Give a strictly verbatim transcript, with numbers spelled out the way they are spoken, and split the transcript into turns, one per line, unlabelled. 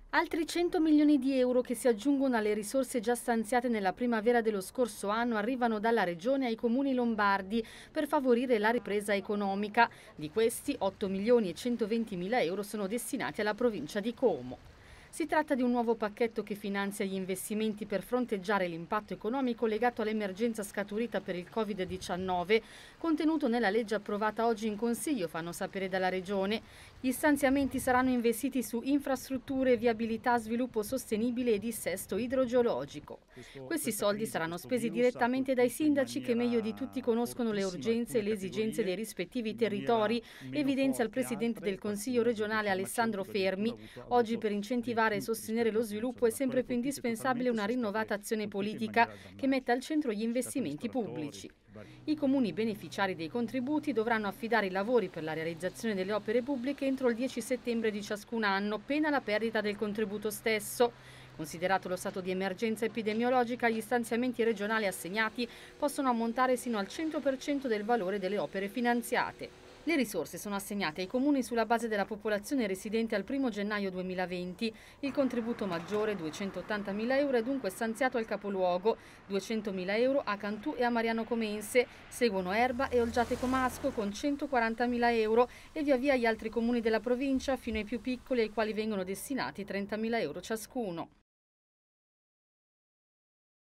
Altri cento milioni di euro che si aggiungono alle risorse già stanziate nella primavera dello scorso anno arrivano dalla Regione ai comuni lombardi per favorire la ripresa economica. Di questi otto milioni e centoventi mila euro sono destinati alla provincia di Como. Si tratta di un nuovo pacchetto che finanzia gli investimenti per fronteggiare l'impatto economico legato all'emergenza scaturita per il Covid diciannove, contenuto nella legge approvata oggi in Consiglio, fanno sapere dalla Regione. Gli stanziamenti saranno investiti su infrastrutture, viabilità, sviluppo sostenibile e dissesto idrogeologico. Questi soldi saranno spesi direttamente dai sindaci che meglio di tutti conoscono le urgenze e le esigenze dei rispettivi territori, evidenzia il Presidente del Consiglio regionale Alessandro Fermi. Oggi per incentivare e sostenere lo sviluppo è sempre più indispensabile una rinnovata azione politica che metta al centro gli investimenti pubblici. I comuni beneficiari dei contributi dovranno affidare i lavori per la realizzazione delle opere pubbliche entro il dieci settembre di ciascun anno, pena la perdita del contributo stesso. Considerato lo stato di emergenza epidemiologica, gli stanziamenti regionali assegnati possono ammontare sino al cento per cento del valore delle opere finanziate. Le risorse sono assegnate ai comuni sulla base della popolazione residente al primo gennaio duemilaventi. Il contributo maggiore, duecentottantamila euro, è dunque stanziato al capoluogo, duecentomila euro a Cantù e a Mariano Comense. Seguono Erba e Olgiate Comasco con centoquarantamila euro e via via gli altri comuni della provincia fino ai più piccoli ai quali vengono destinati trentamila euro ciascuno.